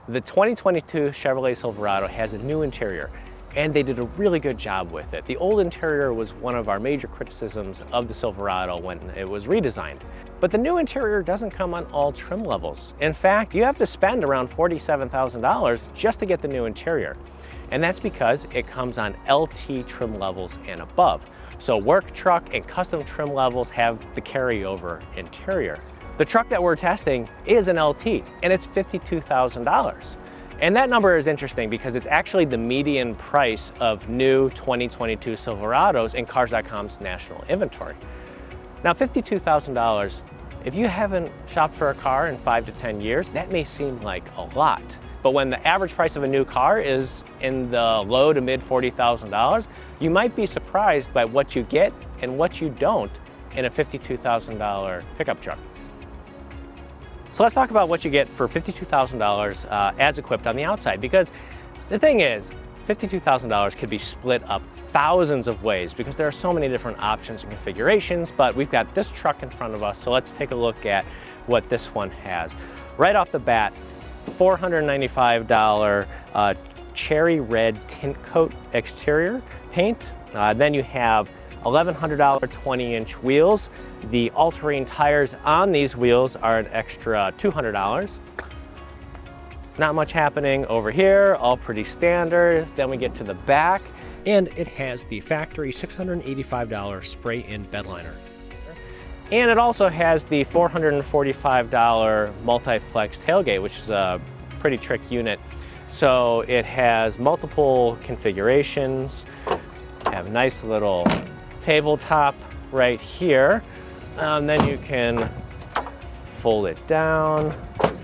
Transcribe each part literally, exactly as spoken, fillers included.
The twenty twenty-two Chevrolet Silverado has a new interior, and they did a really good job with it. The old interior was one of our major criticisms of the Silverado when it was redesigned. But the new interior doesn't come on all trim levels. In fact, you have to spend around forty-seven thousand dollars just to get the new interior. And that's because it comes on L T trim levels and above. So work truck and custom trim levels have the carryover interior. The truck that we're testing is an L T, and it's fifty-two thousand dollars. And that number is interesting because it's actually the median price of new twenty twenty-two Silverados in Cars dot com's national inventory. Now, fifty-two thousand dollars, if you haven't shopped for a car in five to ten years, that may seem like a lot. But when the average price of a new car is in the low to mid forty thousand dollars, you might be surprised by what you get and what you don't in a fifty-two thousand dollar pickup truck. So let's talk about what you get for fifty-two thousand dollars uh, as equipped on the outside, because the thing is, fifty-two thousand dollars could be split up thousands of ways because there are so many different options and configurations, but we've got this truck in front of us, so let's take a look at what this one has. Right off the bat, four hundred ninety-five dollar uh, cherry red tint coat exterior paint. Uh, then you have eleven hundred dollar twenty inch wheels. The all-terrain tires on these wheels are an extra two hundred dollars. Not much happening over here, all pretty standard. Then we get to the back, and it has the factory six hundred eighty-five dollar spray-in bed liner. And it also has the four hundred forty-five dollar multi-flex tailgate, which is a pretty trick unit. So it has multiple configurations, have a nice little tabletop right here. Um, then you can fold it down,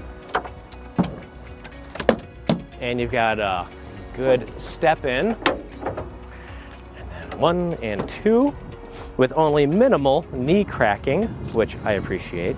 and you've got a good step in, and then one and two with only minimal knee cracking, which I appreciate.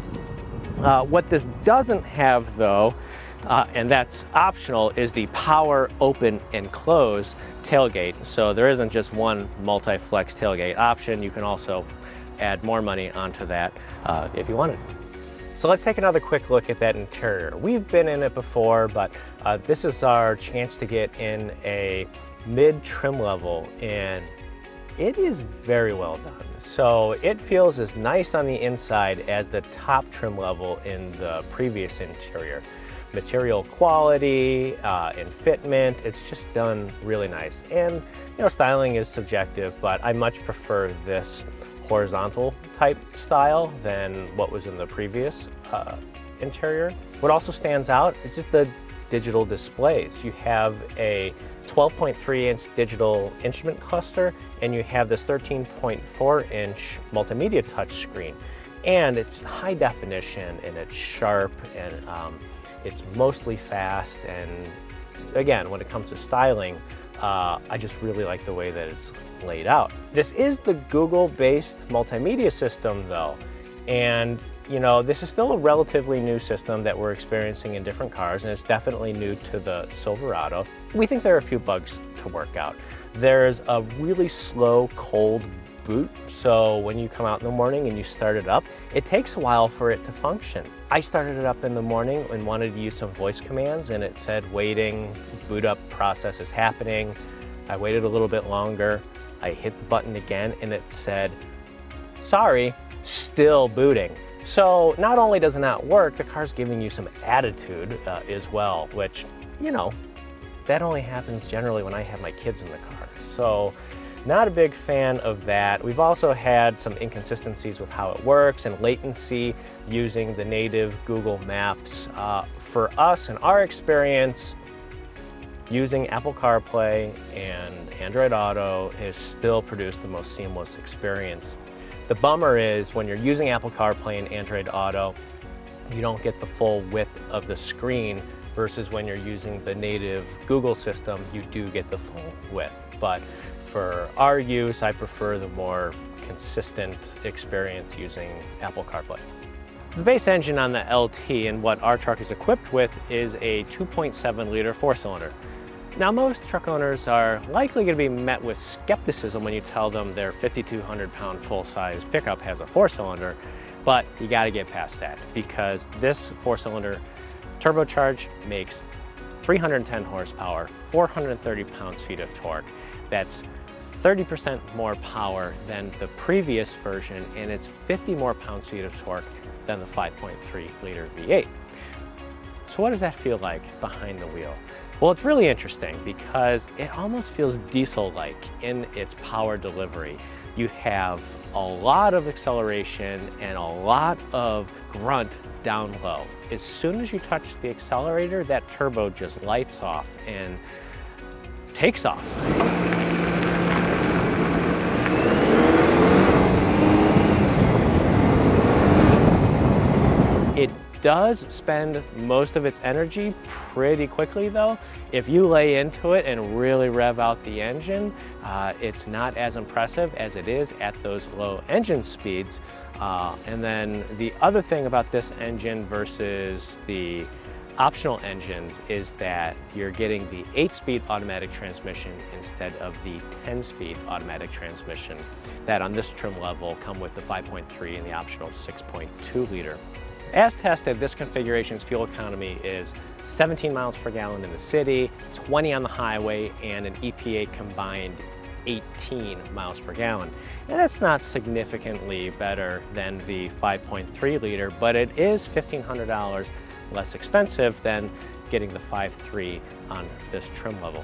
Uh, what this doesn't have though, uh, and that's optional, is the power open and close tailgate. So there isn't just one multi-flex tailgate option. You can also add more money onto that uh, if you wanted. So let's take another quick look at that interior. We've been in it before, but uh, this is our chance to get in a mid trim level, and it is very well done. So it feels as nice on the inside as the top trim level in the previous interior. Material quality uh, and fitment, it's just done really nice. And you know, styling is subjective, but I much prefer this horizontal type style than what was in the previous uh, interior. What also stands out is just the digital displays. You have a twelve point three inch digital instrument cluster, and you have this thirteen point four inch multimedia touchscreen. And it's high definition, and it's sharp, and um, it's mostly fast. And again, when it comes to styling, uh, I just really like the way that it's laid out. This is the Google-based multimedia system though, and you know, this is still a relatively new system that we're experiencing in different cars, and it's definitely new to the Silverado. We think there are a few bugs to work out. There's a really slow cold boot, so when you come out in the morning and you start it up, it takes a while for it to function. I started it up in the morning and wanted to use some voice commands, and it said waiting, boot up process is happening. I waited a little bit longer. I hit the button again, and it said, sorry, still booting. So not only does it not work, the car's giving you some attitude uh, as well, which, you know, that only happens generally when I have my kids in the car. So not a big fan of that. We've also had some inconsistencies with how it works and latency using the native Google Maps. Uh, for us, in our experience, using Apple CarPlay and Android Auto has still produced the most seamless experience. The bummer is when you're using Apple CarPlay and Android Auto, you don't get the full width of the screen, versus when you're using the native Google system, you do get the full width. But for our use, I prefer the more consistent experience using Apple CarPlay. The base engine on the L T and what our truck is equipped with is a two point seven liter four-cylinder. Now, most truck owners are likely going to be met with skepticism when you tell them their fifty-two hundred pound full-size pickup has a four-cylinder, but you got to get past that because this four-cylinder turbocharge makes three hundred ten horsepower, four hundred thirty pounds-feet of torque. That's thirty percent more power than the previous version, and it's fifty more pounds-feet of torque than the five point three liter V eight. So what does that feel like behind the wheel? Well, it's really interesting because it almost feels diesel-like in its power delivery. You have a lot of acceleration and a lot of grunt down low. As soon as you touch the accelerator, that turbo just lights off and takes off. It does spend most of its energy pretty quickly though. If you lay into it and really rev out the engine, uh, it's not as impressive as it is at those low engine speeds. Uh, and then the other thing about this engine versus the optional engines is that you're getting the eight speed automatic transmission instead of the ten speed automatic transmission that on this trim level come with the five point three and the optional six point two liter. As tested, this configuration's fuel economy is seventeen miles per gallon in the city, twenty on the highway, and an E P A combined eighteen miles per gallon. And that's not significantly better than the five point three liter, but it is fifteen hundred dollars less expensive than getting the five point three on this trim level.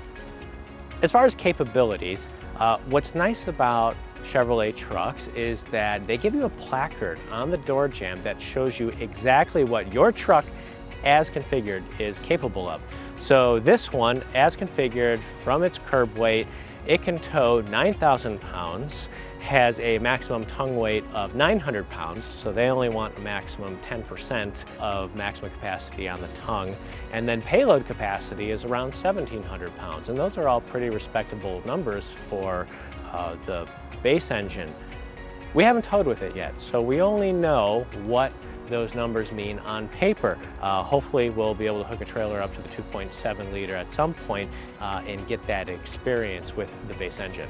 As far as capabilities, uh, what's nice about Chevrolet trucks is that they give you a placard on the door jamb that shows you exactly what your truck as configured is capable of. So this one, as configured from its curb weight, it can tow nine thousand pounds, has a maximum tongue weight of nine hundred pounds, so they only want a maximum ten percent of maximum capacity on the tongue, and then payload capacity is around seventeen hundred pounds, and those are all pretty respectable numbers for uh, the base engine. We haven't towed with it yet, so we only know what those numbers mean on paper. Uh, hopefully we'll be able to hook a trailer up to the two point seven liter at some point uh, and get that experience with the base engine.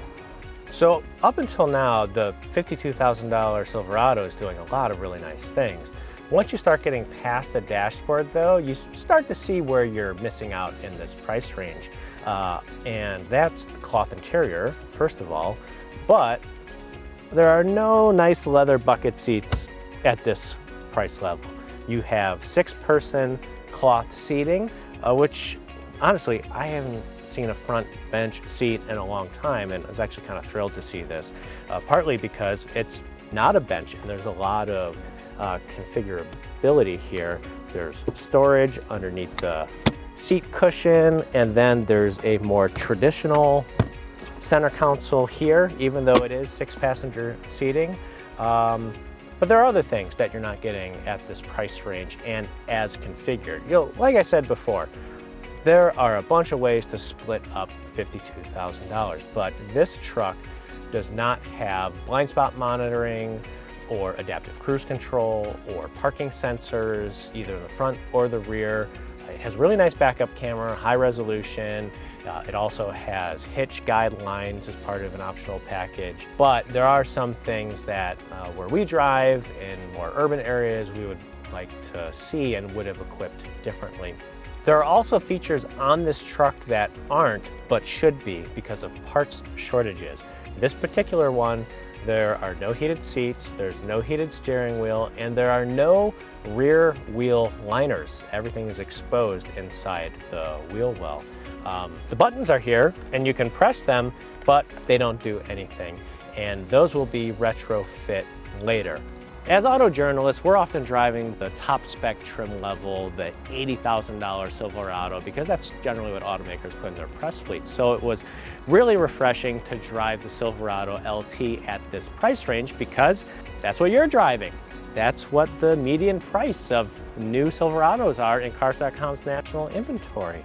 So up until now, the fifty-two thousand dollar Silverado is doing a lot of really nice things. Once you start getting past the dashboard though, you start to see where you're missing out in this price range. Uh, and that's the cloth interior, first of all, but there are no nice leather bucket seats at this price level. You have six person cloth seating, uh, which honestly, I haven't seen a front bench seat in a long time, and I was actually kind of thrilled to see this, uh, partly because it's not a bench and there's a lot of uh, configurability here. There's storage underneath the seat cushion, and then there's a more traditional center console here, even though it is six passenger seating. Um, but there are other things that you're not getting at this price range and as configured. You know, like I said before, there are a bunch of ways to split up fifty-two thousand dollars, but this truck does not have blind spot monitoring or adaptive cruise control or parking sensors, either in the front or the rear. It has really nice backup camera, high resolution. Uh, it also has hitch guidelines as part of an optional package. But there are some things that uh, where we drive in more urban areas we would like to see and would have equipped differently. There are also features on this truck that aren't, but should be because of parts shortages. This particular one, there are no heated seats, there's no heated steering wheel, and there are no rear wheel liners. Everything is exposed inside the wheel well. Um, the buttons are here, and you can press them, but they don't do anything. And those will be retrofit later. As auto journalists, we're often driving the top spec trim level, the eighty thousand dollar Silverado, because that's generally what automakers put in their press fleet. So it was really refreshing to drive the Silverado L T at this price range because that's what you're driving. That's what the median price of new Silverados are in Cars dot com's national inventory.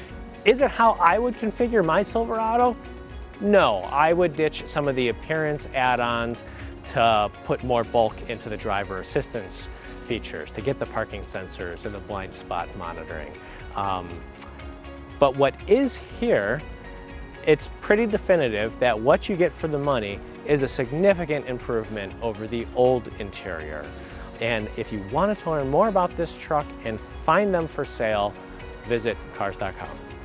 Is it how I would configure my Silverado? No, I would ditch some of the appearance add-ons to put more bulk into the driver assistance features, to get the parking sensors and the blind spot monitoring. Um, but what is here, it's pretty definitive that what you get for the money is a significant improvement over the old interior. And if you wanted to learn more about this truck and find them for sale, visit Cars dot com.